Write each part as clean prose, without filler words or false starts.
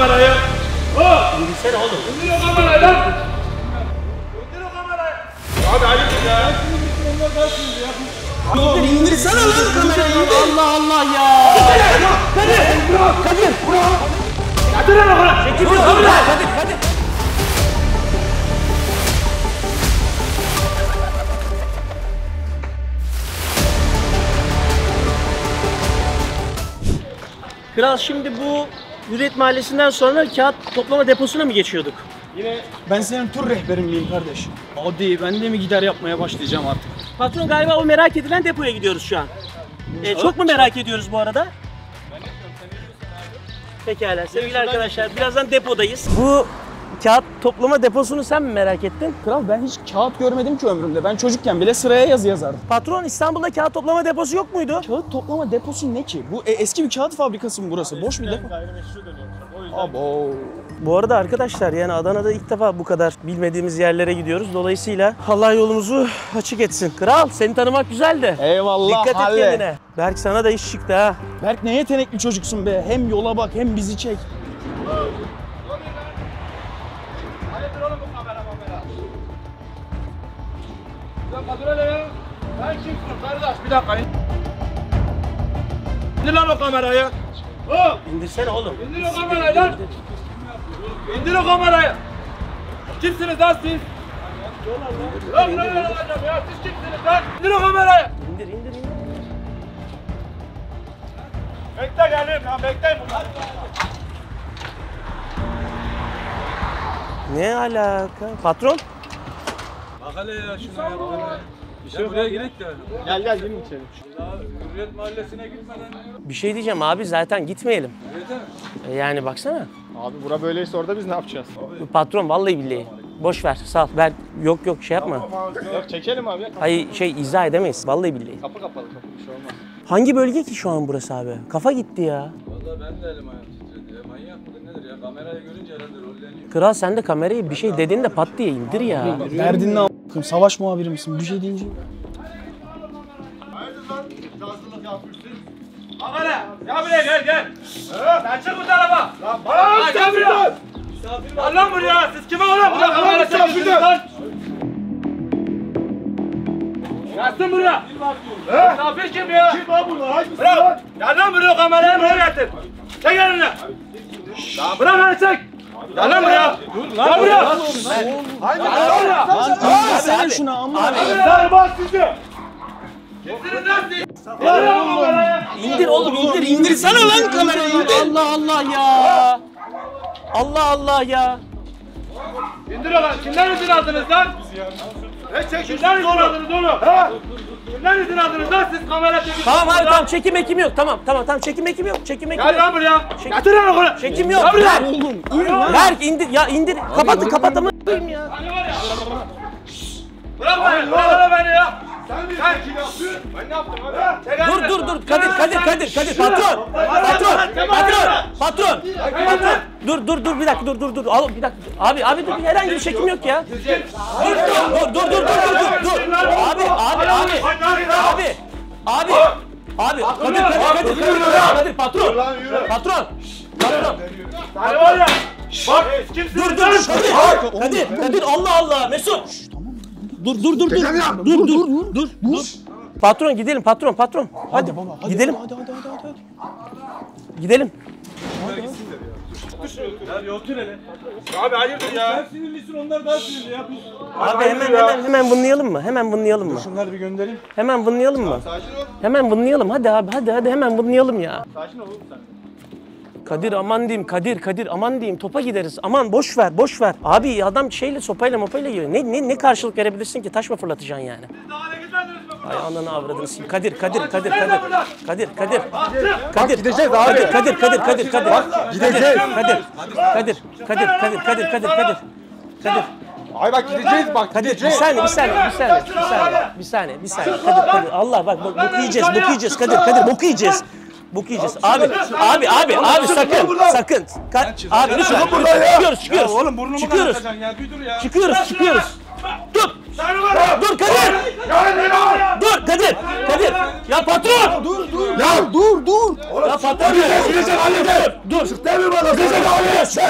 kamerayı. İndirsene oğlum. İndir o kamerayı lan. İndir o kamerayı. Abi hayırdır ya? İndirsene lan kamerayı. Allah Allah ya. Kadir. Kadir lan oğlum. Çekiliyor. Kadir. Kral, şimdi bu Hürriyet Mahallesi'nden sonra kağıt toplama deposuna mı geçiyorduk? Yine ben senin tur rehberin miyim kardeş? Hadi ben de mi gider yapmaya başlayacağım artık? Patron, galiba o merak edilen depoya gidiyoruz şu an. Çok mu merak ediyoruz bu arada? Pekala sevgili arkadaşlar, birazdan depodayız. Bu kağıt toplama deposunu sen mi merak ettin? Kral ben hiç kağıt görmedim ki ömrümde. Ben çocukken bile sıraya yazı yazardım. Patron, İstanbul'da kağıt toplama deposu yok muydu? Kağıt toplama deposu ne ki? Bu eski bir kağıt fabrikası mı burası? Boş bir depo. Abo. Bu arada arkadaşlar, yani Adana'da ilk defa bu kadar bilmediğimiz yerlere gidiyoruz. Dolayısıyla Allah yolumuzu açık etsin. Kral, seni tanımak güzel de. Eyvallah. Dikkat et kendine. Berk, sana da iş çıktı ha. Berk ne yetenekli çocuksun be. Hem yola bak hem bizi çek. Hayırdır oğlum bu kamera. Sen Kadir öyle ya. Sen kimsin kardeş? Bir dakika. İndir lan o kamerayı. İndirsene oğlum. İndir o kamerayı lan. İndir o kamerayı. Kimsiniz lan siz? Lan ne olacağım ya? Siz kimsiniz lan? İndir o kamerayı. İndir. Bekle gelin ya, bekleyin. Ne alaka? Patron? Bak hele ya şuna yaptığını. Ya buraya girek de. Gel girin içeri. Daha Hürriyet Mahallesi'ne gitmeden. Bir şey diyeceğim abi, zaten gitmeyelim. Yeter. Yani baksana. Abi bura böyleyse orada biz ne yapacağız? Patron, vallahi billahi. Boş ver, sal. Yok şey yapma. Yok çekelim abi. Hayır, izah edemeyiz. Vallahi billahi. Kapı kapalı bir şey olmaz. Hangi bölge ki şu an burası abi? Kafa gitti ya. Valla ben de elim ayağım titredi ya. Manyak mıdır nedir ya? Kamerayı görünce herhalde rolleniyor. Kral, sen de kamerayı bir şey dediğinde pat diye indir ya. Derdin ne a**ım? Savaş muhabiri misin? Bir şey deyince. Hayırdır lan? Cazlılık yapmışsın. Bak hele. Gel buraya gel. Sen çık bu tarafa. Lan bana gel buraya. Gel lan buraya. Siz kime oğlum? Burada kamera çekmişsiniz lan. Gelsin buraya. Misafir kim ya? Kim lan burada? Hangisi lan? Gel lan buraya, kamerayı buraya getir. Çek elini. Lan bırak beni, çek. Gel lan buraya. Dur lan. Gel buraya. Haydi lan. Lan sen şuna amma. Sen bak sizi. Getirin lan sizi. İndir oğlum, indirsene lan kamerayı. Allah ya. Allah ya. İndir lan. Kimden izin aldınız lan? Kimden izin aldınız oğlum? He? Kimden izin aldınız lan siz kamera çekin? Tamam, çekim ekim yok. Tamam, çekim ekim yok. Gel lan buraya. Getir lan onu. Çekim yok. Gel buraya. Oğlum, Berk indir ya, indir. Kapatın ya. Hani var ya. Bırak beni. Bırak beni ya. Sen kim yaptın? Ben ne yaptım abi? Dur. Kadir. Patron. Dur bir dakika, dur. Al bir dakika. Abi dur, herhangi bir çekim yok ya. Dur. Abi. Kadir, patron. Hani var ya. Bak kimsiniz lan? Kadir, Allah. Mesut. Dur. Patron, gidelim patron. Hadi baba, gidelim. Hadi. Gidelim. Ya otur hele. Abi hayırdır ya? Sen sinirlisin, onlar daha sinirli ya. Abi hemen vınlayalım mı? Şunları bir gönderin. Hemen vınlayalım mı? Sakin ol. Hemen vınlayalım. Hadi hemen vınlayalım ya. Sakin ol oğlum sen. Kadir aman diyeyim, Kadir aman diyeyim, topa gideriz. Aman boş ver. Abi adam sopayla geliyor. Ne karşılık verebilirsin ki? Taş mı fırlatacaksın yani? Daha ne gitmediniz mi? Ay ananı avradını sikeyim. Kadir. Gideceğiz abi. Kadir. Gideceğiz. Kadir. Ay bak gideceğiz bak. Kadir bir saniye. Kadir. Allah bak boku yiyeceğiz. Kadir boku yiyeceğiz. Abi sakın. Abi lütfen. Çıkıyoruz. Oğlum burnumu Çıkıyoruz. kanatacaksın ya. Bir dur ya. Çıkıyoruz. Dur Kadir. Dur Kadir. Ya patron. Ya dur. Ya patron. Gidecek halledin. Dur. Demir bana. Gidecek halledin.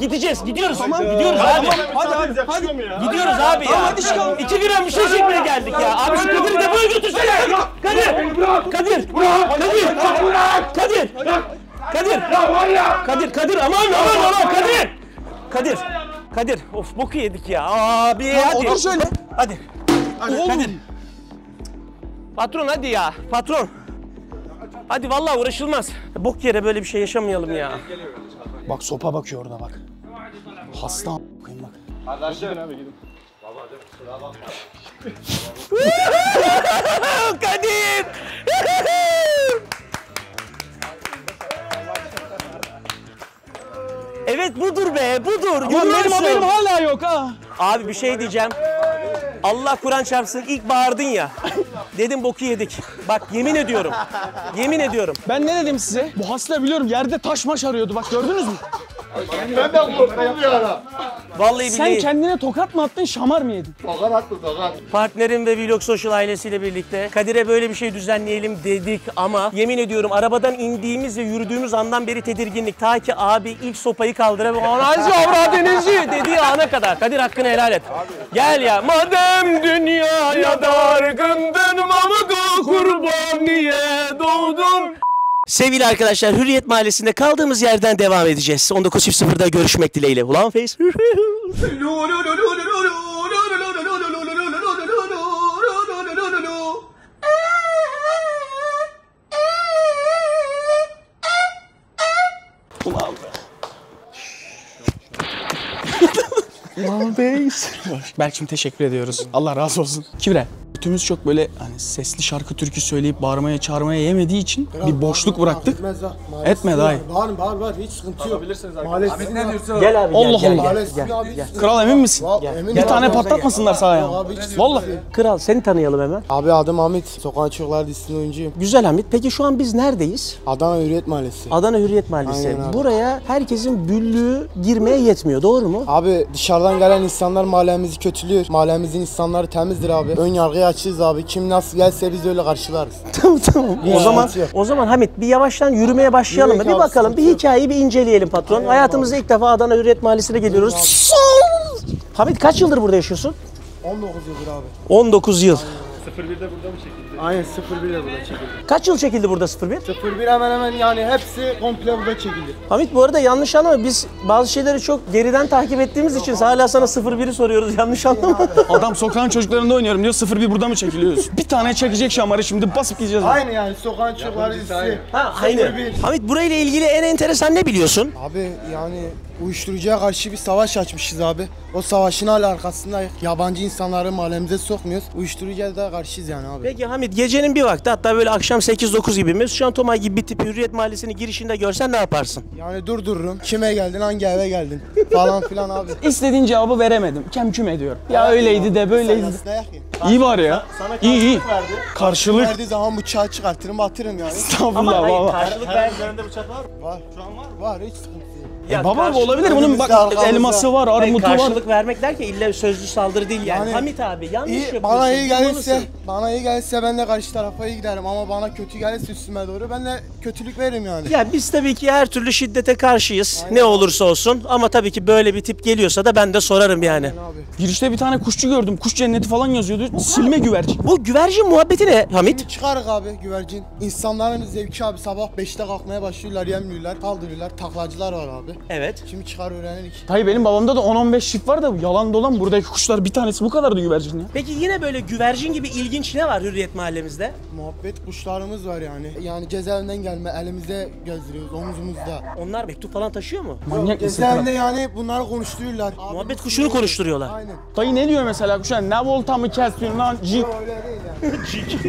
gideceğiz. Gidiyoruz. Tamam. Gidiyoruz abi. Hadi. Gidiyoruz abi ya. Hadi çıkalım. 2 gram bir şey çekmeye geldik ya. Abi şu Kadir'i depoya götürsene. Kadir aman Kadir of boku yedik ya abi hadi. Otur şöyle. Hadi Oğlum. Kadir. Patron hadi ya patron. Hadi vallahi uğraşılmaz. Bok yere böyle bir şey yaşamayalım ya. Bak sopa bakıyor orada bak. Hasta a**ayım bak. Kadir. Evet budur be budur. Ulan benim Görüyorsun. haberim hala yok ha. Abi bir şey diyeceğim. Allah Kur'an çarpsın ilk bağırdın ya. Dedim boku yedik. Bak yemin ediyorum. Yemin ediyorum. Ben ne dedim size? Bu hasta biliyorum yerde taş maş arıyordu bak gördünüz mü? Ben de korktum bir ara. Vallahi Sen billahi kendine tokat mı attın şamar mı yedin? Tokat attı tokat. partnerim ve Vlog Social ailesiyle birlikte Kadir'e böyle bir şey düzenleyelim dedik ama yemin ediyorum arabadan indiğimiz ve yürüdüğümüz andan beri tedirginlik. Ta ki abi ilk sopayı kaldırıp anacı avradınızı dediği ana kadar. Kadir hakkını helal et. Gel ya. Madem dünyaya dargındın Mamudu kurban niye doğdun? Sevgili arkadaşlar Hürriyet Mahallesi'nde kaldığımız yerden devam edeceğiz. 19.00'da görüşmek dileğiyle. Ulan face. Ulan beys. Berk'cim teşekkür ediyoruz. Allah razı olsun. Kibre. Götümüz çok böyle hani sesli şarkı türkü söyleyip bağırmaya çağırmaya yemediği için bir boşluk bıraktık. Etme dayı. Bağır hiç sıkıntı yok. Mahallesi ne diyorsun? Gel abi Allah gel, Allah. gel, gel, gel. Kral emin misin? Emin Bir tane patlatmasınlar sana ya. Vallahi. Kral seni tanıyalım hemen. Abi adım Hamit. Sokağın Çocuklar dizisinin oyuncuyum. Güzel Hamit. Peki şu an biz neredeyiz? Adana Hürriyet Mahallesi. Adana Hürriyet Mahallesi. Aynen abi. Buraya herkesin büllüğü girmeye yetmiyor. Doğru mu? Abi dışarıdan gelen insanlar mahallemizi kötülüyor. Mahallemizin insanları temizdir abi. Ön yargıya açığız abi. Kim nasıl gelse biz öyle karşılarız. Tamam. O zaman Hamit bir yavaştan yürümeye başlayalım mı? Yürüyek Bir abi, bakalım. Bir sıkıntı yok. hikayeyi bir inceleyelim patron. Aynen Hayatımızda ilk defa Adana Hürriyet Mahallesi'ne geliyoruz. Hamit kaç yıldır burada yaşıyorsun? 19 yıldır abi. 19 yıl. Aynen 01'de burada çekildi. Kaç yıl çekildi burada 01? 01 hemen hemen yani hepsi komple burada çekildi. Hamit bu arada yanlış anlama. Biz bazı şeyleri çok geriden takip ettiğimiz için hala sana 01'i soruyoruz. Yanlış anlama. Adam sokağın çocuklarında oynuyorum diyor 01 burada mı çekiliyoruz? Bir tane çekecek şamarı şimdi basıp gideceğiz. Aynı yani Sokağın Çocuklar dizisi. Aynı. 01. Hamit burayla ilgili en enteresan ne biliyorsun? Abi yani uyuşturucuya karşı bir savaş açmışız abi. O savaşın hala arkasındayız. Yabancı insanları mahallemize sokmuyoruz. Uyuşturucuya da karşıyız yani abi. Peki Hamit gecenin bir vakti hatta böyle akşam 8-9 gibi Mesut Tomay gibi bir tip Hürriyet Mahallesi'nin girişinde görsen ne yaparsın? Yani durdururum. Kime geldin, hangi eve geldin falan filan abi. İstediğin cevabı veremedim. Kem ediyorum. Ya öyleydi de böyleydi. Saylasına yakayım. İyi var ya. İyi. Karşılık. Verdiği zaman bıçağı çıkartırım atırım yani. Estağfurullah baba. karşılık Var. Var hiç sıkıntı yok. Baba olabilir bunun bak Arkamızda. elması var, armutu var. Karşılık vermek derken illa sözlü saldırı değil yani. Yani Hamit abi yanlış İyi, yapıyorsun. bana iyi gelirse ben de karşı tarafa iyi giderim ama bana kötü gelirse üstüme doğru ben de kötülük veririm yani. Ya biz tabii ki her türlü şiddete karşıyız. Ne olursa olsun ama tabii ki böyle bir tip geliyorsa da ben de sorarım yani. Abi. Girişte bir tane kuşçu gördüm. Kuş cenneti falan yazıyordu. Silme güvercin. Bu güvercin muhabbeti ne Hamit? Çıkarık abi güvercin. İnsanların zevki abi sabah 5'te kalkmaya başlıyorlar, yemliyorlar, kaldırıyorlar. Taklacılar var abi. Evet. Şimdi çıkar öğrenelik. Dayı benim babamda da 10-15 çift var da yalan dolan buradaki kuşlar bir tanesi bu kadardı güvercin ya. Peki yine böyle güvercin gibi ilginç ne var Hürriyet Mahallemizde? Muhabbet kuşlarımız var yani. Yani cezaevinden gelme elimizde gezdiriyoruz omuzumuzda. Onlar mektup falan taşıyor mu? Manyak mısın Cezaevinde kral? yani bunları konuşturuyorlar. Muhabbet kuşunu konuşturuyorlar. Aynen. Dayı ne diyor mesela kuşa? Ne volta mı kesiyorsun lan cik? Öyle değil yani.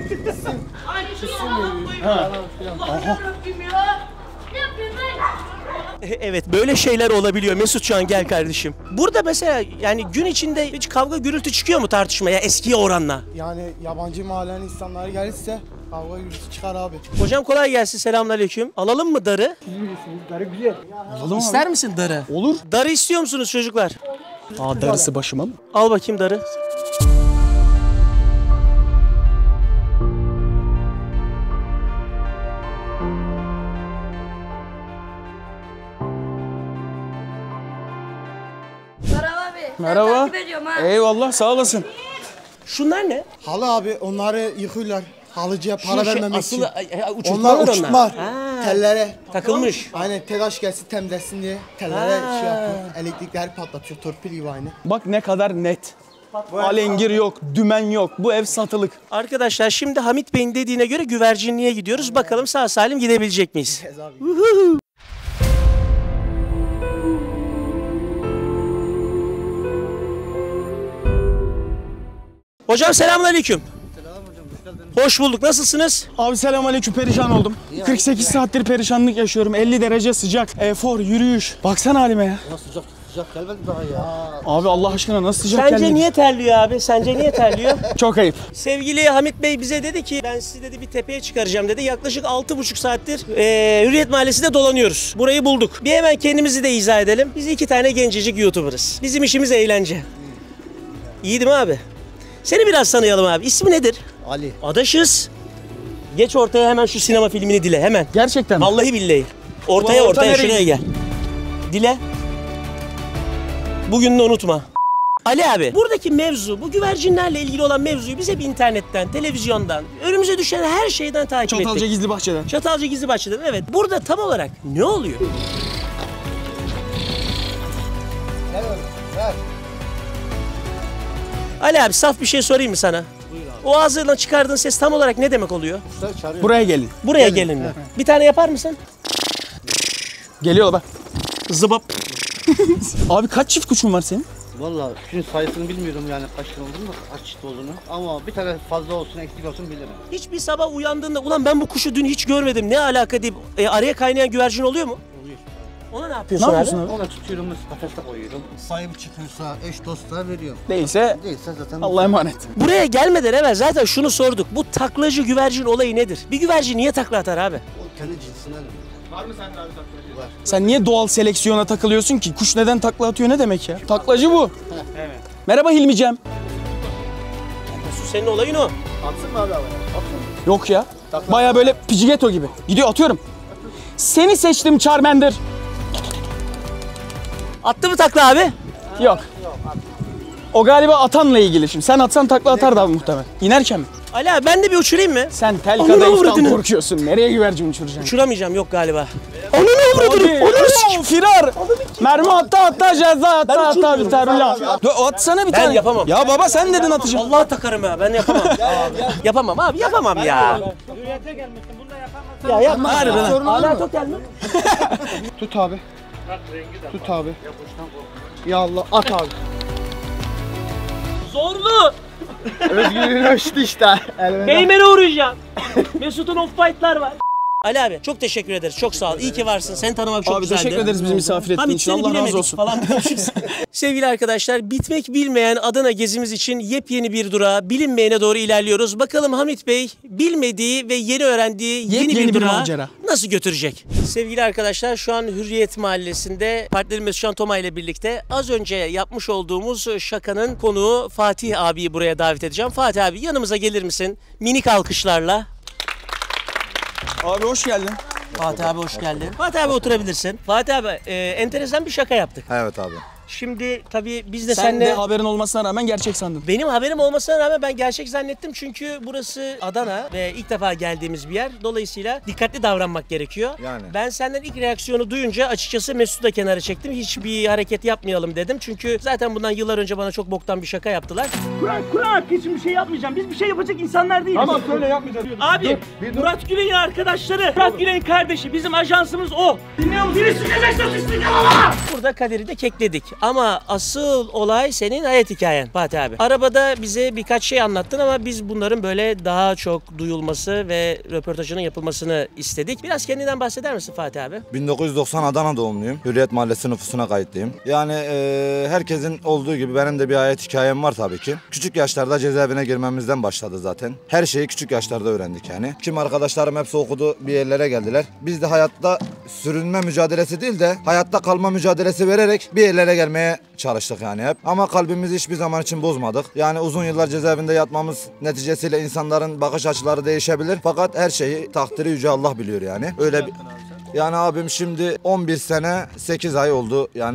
İsim veriyor. Evet böyle şeyler olabiliyor. Mesutcan gel kardeşim. Burada mesela yani gün içinde hiç kavga gürültü çıkıyor mu tartışmaya eskiye oranla? Yani yabancı mahallenin insanları gelirse kavga gürültü çıkar abi. Hocam kolay gelsin selamünaleyküm. Alalım mı darı? Alalım İster misin darı? Olur. Darı istiyor musunuz çocuklar? Aa darısı başıma mı? Al bakayım darı. Merhaba. Takip ediyorum ha. Eyvallah sağ olasın. Şunlar ne? Halı abi onları yıkıyorlar. Halıcıya para Şu şey, vermemek asılı, için. uçurtmalar Onlar uçurtma. Ha, Tellere. takılmış. Aynen telaş gelsin temizlesin diye tellere şey yapıyor. Elektrikleri patlatıyor. Torpil gibi aynı. Bak ne kadar net. Alengir yok, dümen yok. Bu ev satılık. Arkadaşlar şimdi Hamit Bey'in dediğine göre güvercinliğe gidiyoruz. Bakalım sağ salim gidebilecek miyiz? Hocam selamünaleyküm. Hoş bulduk. Nasılsınız? Abi selamünaleyküm, perişan oldum. 48 saattir perişanlık yaşıyorum. 50 derece sıcak. Efor, yürüyüş. Baksana halime ya. Sıcak gelmedi daha ya. Abi Allah aşkına nasıl sıcak Sence gelmedi? niye terliyor abi? Sence niye terliyor? Çok ayıp. Sevgili Hamit Bey bize dedi ki ben sizi dedi bir tepeye çıkaracağım dedi. Yaklaşık 6,5 saattir Hürriyet Mahallesi'nde dolanıyoruz. Burayı bulduk. Bir hemen kendimizi de izah edelim. Biz 2 tane gencecik YouTuber'ız. Bizim işimiz eğlence. İyi değil mi abi? Seni biraz tanıyalım abi. İsmi nedir? Ali. Adaşız. Geç ortaya hemen şu sinema filmini dile hemen. Gerçekten mi? Vallahi billahi. Ortaya Orta ortaya nereye şuraya gel. Dile. Bugününü unutma. Ali abi buradaki mevzu, bu güvercinlerle ilgili olan mevzuyu bize bir internetten, televizyondan, önümüze düşen her şeyden takip Çatalca ettik. Gizli Bahçe'den. Çatalca Gizli Bahçe'den evet. Burada tam olarak ne oluyor? Ali abi saf bir şey sorayım mı sana? Buyur abi. O ağzından çıkardığın ses tam olarak ne demek oluyor? Buraya gelin. Buraya gelin mi? Bir tane yapar mısın? Geliyor bak. Zıbap. Abi kaç çift kuşun var senin? Vallahi şimdi sayısını bilmiyorum yani kaç gün olduğunu da kaç çift olduğunu. Ama bir tane fazla olsun eksik olsun bilirim. Hiçbir sabah uyandığında ulan ben bu kuşu dün hiç görmedim ne alaka deyip araya kaynayan güvercin oluyor mu? Oluyor. Ona ne Ne yapıyorsun, yapıyorsun abi? Onu tutuyorum kafeste koyuyorum. Sahibi çıkıyorsa eş dosta veriyorum. Değilse Değilse zaten Allah'a emanet. Buraya gelmeden evvel zaten şunu sorduk. Bu taklacı güvercin olayı nedir? Bir güvercin niye takla atar abi? o kendi cinsinden. Sen niye doğal seleksiyona takılıyorsun ki? Kuş neden takla atıyor ne demek ya? Taklacı bu. Evet. Merhaba Hilmicem. Senin olayın o. Atsın mı abi havaya? Atsın. Yok ya. Baya böyle Pidgeotto gibi. Gidiyor atıyorum. Seni seçtim Charmander. Attı mı takla abi? Yok. O galiba atanla ilgili şimdi. Sen atsan takla atardı abi muhtemelen. İnerken mi? Ali abi ben de bir uçurayım mı? Sen tel Ananı kadayıftan avradını. korkuyorsun. Nereye güvercin uçuracaksın? Uçuramayacağım yok galiba. Ananı avradını. Abi, Ananı sikim. firar. Mermi hatta ceza hatta uçurmuyorum. biterullah. Atsana bir Ben tane. yapamam. Ya baba sen dedin atacağım. Allah takarım ha ben yapamam. Yapamam abi yapamam ya. Ya yapma. Harbi lan. Hala çok gelme. Tut abi. Tut abi. Ya Allah at abi. Zorlu. Özgürlüğünü ölçtü işte. Beymen'e uğrayacağım. Mesut'un off-fight'lar var. Ali abi çok teşekkür ederiz. Çok sağ ol. İyi ki varsın. Seni tanımak çok Abi güzeldi. teşekkür ederiz bizi misafir ettiğin Hamit için. seni Allah razı bilemedik olsun. falan demişiz. Sevgili arkadaşlar bitmek bilmeyen Adana gezimiz için yepyeni bir durağa bilinmeyene doğru ilerliyoruz. Bakalım Hamit Bey bilmediği ve yeni öğrendiği yeni Yepyeni bir bir durağı macera. nasıl götürecek? Sevgili arkadaşlar şu an Hürriyet Mahallesi'nde partnerimiz Şan Toma ile birlikte az önce yapmış olduğumuz şakanın konuğu Fatih abiyi buraya davet edeceğim. Fatih abi yanımıza gelir misin? Minik alkışlarla. Abi hoş geldin. Fatih abi hoş geldin. Fatih abi oturabilirsin. Fatih abi enteresan bir şaka yaptık. Evet abi. Şimdi tabii biz de Sen seninle... de haberin olmasına rağmen gerçek sandın. Benim haberim olmasına rağmen ben gerçek zannettim çünkü burası Adana ve ilk defa geldiğimiz bir yer. Dolayısıyla dikkatli davranmak gerekiyor. Yani. Ben senden ilk reaksiyonu duyunca açıkçası Mesut'u da kenara çektim. Hiçbir hareket yapmayalım dedim. Çünkü zaten bundan yıllar önce bana çok boktan bir şaka yaptılar. Kur'an için bir şey yapmayacağım. Biz bir şey yapacak insanlar değiliz. Tamam söyle yapmayacağız. Abi Murat Gülen'in arkadaşları, Murat Gülen'in kardeşi. Bizim ajansımız o. Dinliyor musun? Biri sıkacaksa sıçsın ama! Burada Kadir'i de kekledik. Ama asıl olay senin hayat hikayen Fatih abi. Arabada bize birkaç şey anlattın ama biz bunların böyle daha çok duyulması ve röportajının yapılmasını istedik. Biraz kendinden bahseder misin Fatih abi? 1990 Adana doğumluyum. Hürriyet Mahallesi nüfusuna kayıtlıyım. Yani herkesin olduğu gibi benim de bir hayat hikayem var tabii ki. Küçük yaşlarda cezaevine girmemizden başladı zaten. Her şeyi küçük yaşlarda öğrendik yani. Kim arkadaşlarım hepsi okudu, bir yerlere geldiler. Biz de hayatta sürünme mücadelesi değil de hayatta kalma mücadelesi vererek bir yerlere gelmeye çalıştık yani hep. Ama kalbimizi hiçbir zaman için bozmadık. Yani uzun yıllar cezaevinde yatmamız neticesiyle insanların bakış açıları değişebilir. Fakat her şeyi takdiri yüce Allah biliyor yani. Öyle bir... Yani abim şimdi 11 sene 8 ay oldu yani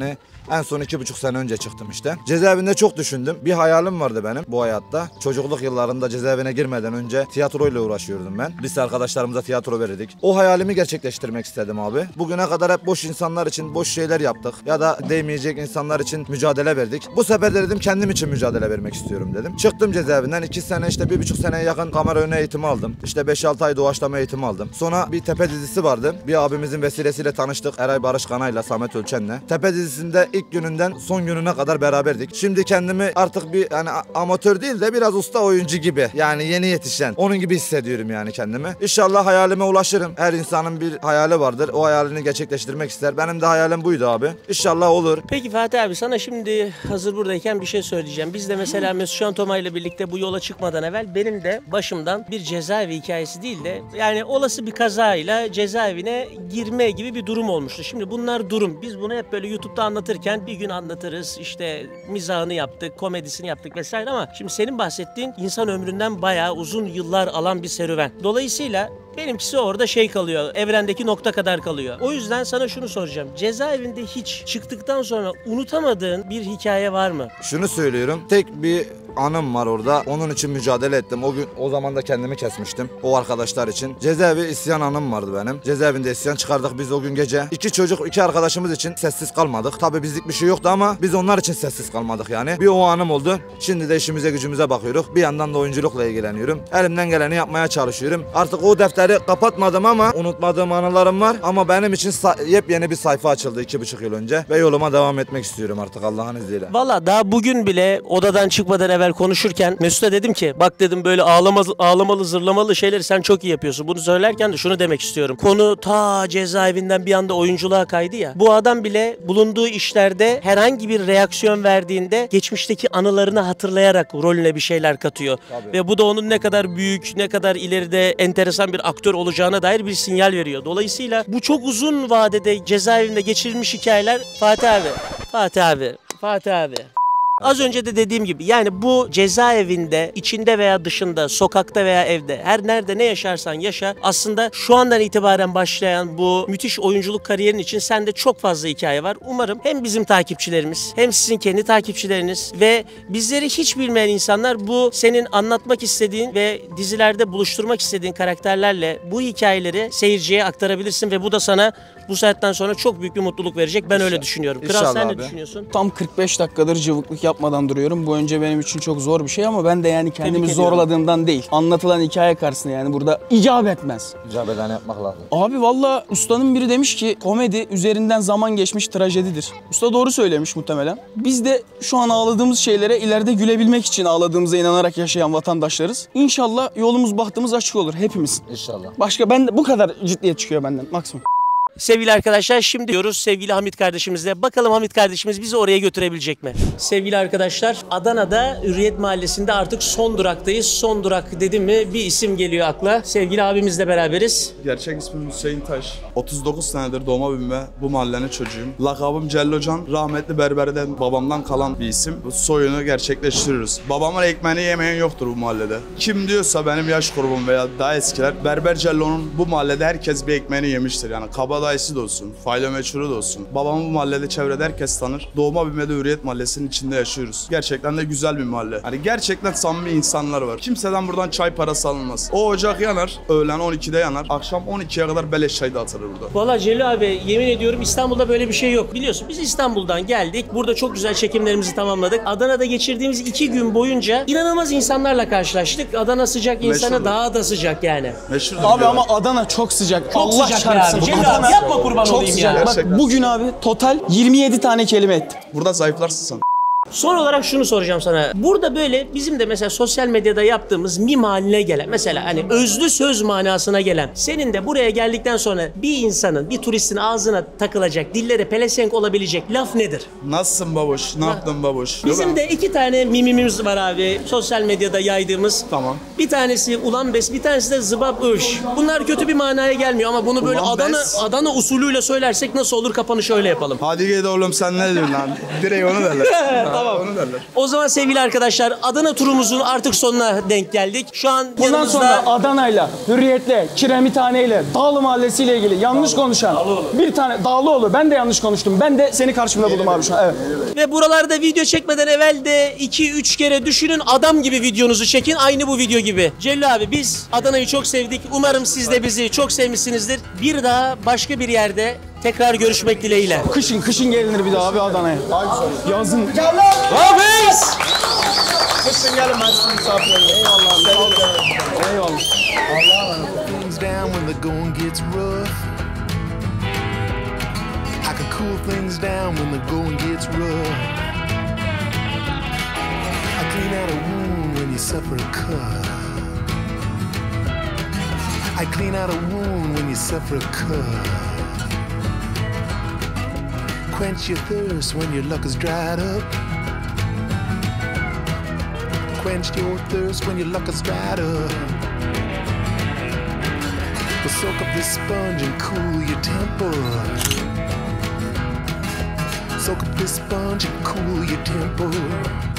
En son 2,5 sene önce çıktım işte. Cezaevinde çok düşündüm. Bir hayalim vardı benim bu hayatta. Çocukluk yıllarında cezaevine girmeden önce tiyatroyla uğraşıyordum ben. Lise arkadaşlarımıza tiyatro verirdik. O hayalimi gerçekleştirmek istedim abi. Bugüne kadar hep boş insanlar için boş şeyler yaptık. Ya da değmeyecek insanlar için mücadele verdik. Bu sefer de dedim kendim için mücadele vermek istiyorum dedim. Çıktım cezaevinden 2 sene işte 1,5 seneye yakın kamera önü eğitimi aldım. İşte 5-6 ay doğaçlama eğitimi aldım. Sonra bir Tepe dizisi vardı. Bir abimizin vesilesiyle tanıştık. Eray Barış Kanay'la, Samet Ölçen'le. Tepe dizisinde ilk gününden son gününe kadar beraberdik. Şimdi kendimi artık bir yani amatör değil de biraz usta oyuncu gibi. Yani yeni yetişen. Onun gibi hissediyorum yani kendimi. İnşallah hayalime ulaşırım. Her insanın bir hayali vardır. O hayalini gerçekleştirmek ister. Benim de hayalim buydu abi. İnşallah olur. Peki Fatih abi sana şimdi hazır buradayken bir şey söyleyeceğim. Biz de mesela Mesut Can Tomay ile birlikte bu yola çıkmadan evvel benim de başımdan bir cezaevi hikayesi değil de yani olası bir kazayla cezaevine girme gibi bir durum olmuştu. Şimdi bunlar durum. Biz bunu hep böyle YouTube'da anlatırken bir gün anlatırız. İşte mizahını yaptık, komedisini yaptık vesaire ama şimdi senin bahsettiğin insan ömründen bayağı uzun yıllar alan bir serüven. Dolayısıyla benimkisi orada şey kalıyor, evrendeki nokta kadar kalıyor. O yüzden sana şunu soracağım. Cezaevinde hiç çıktıktan sonra unutamadığın bir hikaye var mı? Şunu söylüyorum. Tek bir anım var orada. Onun için mücadele ettim. O zaman da kendimi kesmiştim. O arkadaşlar için. Cezaevi isyan anım vardı benim. Cezaevinde isyan çıkardık biz o gün gece. 2 arkadaşımız için sessiz kalmadık. Tabii bizlik bir şey yoktu ama biz onlar için sessiz kalmadık yani. Bir o anım oldu. Şimdi de işimize gücümüze bakıyoruz. Bir yandan da oyunculukla ilgileniyorum. Elimden geleni yapmaya çalışıyorum. Artık o defteri kapatmadım ama unutmadığım anılarım var. Ama benim için yepyeni bir sayfa açıldı 2,5 yıl önce. Ve yoluma devam etmek istiyorum artık Allah'ın izniyle. Valla daha bugün bile odadan çıkmadan evvel konuşurken Mesut'a dedim ki bak dedim böyle ağlamalı zırlamalı şeyleri sen çok iyi yapıyorsun. Bunu söylerken de şunu demek istiyorum. Konu ta cezaevinden bir anda oyunculuğa kaydı ya. Bu adam bile bulunduğu işlerde herhangi bir reaksiyon verdiğinde geçmişteki anılarını hatırlayarak rolüne bir şeyler katıyor. Tabii. Ve bu da onun ne kadar büyük, ne kadar ileride enteresan bir aktör olacağına dair bir sinyal veriyor. Dolayısıyla bu çok uzun vadede cezaevinde geçirilmiş hikayeler Fatih abi. Az önce de dediğim gibi yani bu cezaevinde içinde veya dışında, sokakta veya evde her nerede ne yaşarsan yaşa aslında şu andan itibaren başlayan bu müthiş oyunculuk kariyerin için sende çok fazla hikaye var. Umarım hem bizim takipçilerimiz hem sizin kendi takipçileriniz ve bizleri hiç bilmeyen insanlar bu senin anlatmak istediğin ve dizilerde buluşturmak istediğin karakterlerle bu hikayeleri seyirciye aktarabilirsin ve bu da sana bu saatten sonra çok büyük bir mutluluk verecek. Ben öyle düşünüyorum. Kral sen ne düşünüyorsun? Tam 45 dakikadır cıvıklık yapmadan duruyorum. Bu önce benim için çok zor bir şey ama ben de yani kendimi zorladığımdan değil. Anlatılan hikaye karşısında yani burada icap etmez. İcap eden yapmak lazım. Abi valla ustanın biri demiş ki komedi üzerinden zaman geçmiş trajedidir. Usta doğru söylemiş muhtemelen. Biz de şu an ağladığımız şeylere ileride gülebilmek için ağladığımıza inanarak yaşayan vatandaşlarız. İnşallah yolumuz bahtımız açık olur hepimiz. İnşallah. Başka ben de bu kadar ciddiyet çıkıyor benden maksimum. Sevgili arkadaşlar şimdi diyoruz sevgili Hamit kardeşimizle. Bakalım Hamit kardeşimiz bizi oraya götürebilecek mi? Sevgili arkadaşlar Adana'da Hürriyet Mahallesi'nde artık son duraktayız. Son durak dedim mi bir isim geliyor akla. Sevgili abimizle beraberiz. Gerçek ismim Hüseyin Taş. 39 senedir doğma büyüme bu mahallenin çocuğuyum. Lakabım Cellocan. Rahmetli berberden babamdan kalan bir isim. Bu soyunu gerçekleştiriyoruz. Babamın ekmeğini yemeyen yoktur bu mahallede. Kim diyorsa benim yaş grubum veya daha eskiler Berber Cello'nun bu mahallede herkes bir ekmeğini yemiştir. Yani kabadayısı da olsun, fayda meçhulu da olsun. Babamı bu mahallede çevrede herkes tanır. Doğma büyümede Hürriyet Mahallesi'nin içinde yaşıyoruz. Gerçekten de güzel bir mahalle. Hani gerçekten samimi insanlar var. Kimseden buradan çay parası alınmaz. O ocak yanar, öğlen 12'de yanar. Akşam 12'ye kadar beleş çay dağıtılır burada. Valla Celil abi yemin ediyorum İstanbul'da böyle bir şey yok. Biliyorsun biz İstanbul'dan geldik. Burada çok güzel çekimlerimizi tamamladık. Adana'da geçirdiğimiz 2 gün boyunca inanılmaz insanlarla karşılaştık. Adana sıcak insana Meşhurdur. daha da sıcak yani. Meşhurdur Abi diyorlar. ama Adana çok sıcak. Çok Allah sıcak çarpsın. abi. Celil Adana abi yapma kurban çok olayım sıcak. ya. Gerçekten. Bak bugün abi total 27 tane kelime ettim. Burada zayıflarsın sen. Son olarak şunu soracağım sana. Burada böyle bizim de mesela sosyal medyada yaptığımız mim haline gelen mesela hani özlü söz manasına gelen senin de buraya geldikten sonra bir insanın bir turistin ağzına takılacak dillere pelesenk olabilecek laf nedir? Nasılsın baboş? Ne yaptın baboş? Bizim de 2 tane mimimiz var abi sosyal medyada yaydığımız. Tamam. Bir tanesi ulan bes, bir tanesi de zıbap ış. Bunlar kötü bir manaya gelmiyor ama bunu böyle Ulan bes. Adana usulüyle söylersek nasıl olur kapanışı öyle yapalım. Hadi gel oğlum sen ne diyorsun lan? Direkt onu derler. Tamam. Onu derler. O zaman sevgili arkadaşlar Adana turumuzun artık sonuna denk geldik. Şu an Bundan yanımızda... sonra Adana'yla, Hürriyet'le, Kiremithane'yle, Dağlı Mahallesi ile ilgili yanlış konuşan bir tane Dağlıoğlu. Ben de yanlış konuştum. Ben de seni karşımda buldum abi şu an. Evet. Ve buralarda video çekmeden evvel de 2-3 kere düşünün, adam gibi videonuzu çekin. Aynı bu video gibi. Cello abi biz Adana'yı çok sevdik. Umarım siz de bizi çok sevmişsinizdir. Bir daha başka bir yerde tekrar görüşmek dileğiyle. Kışın gelinir bir daha abi Adana'ya. Yazın. Hafiz! Kışın gelin ben sizin misafirim. Eyvallah. Eyvallah. Things down when the going gets rough. I can cool things down when the going gets rough. I clean out a wound when you suffer a cut. I clean out a wound when you suffer a cut. Quench your thirst when your luck is dried up. Quench your thirst when your luck is dried up. But soak up this sponge and cool your temper. Soak up this sponge and cool your temper.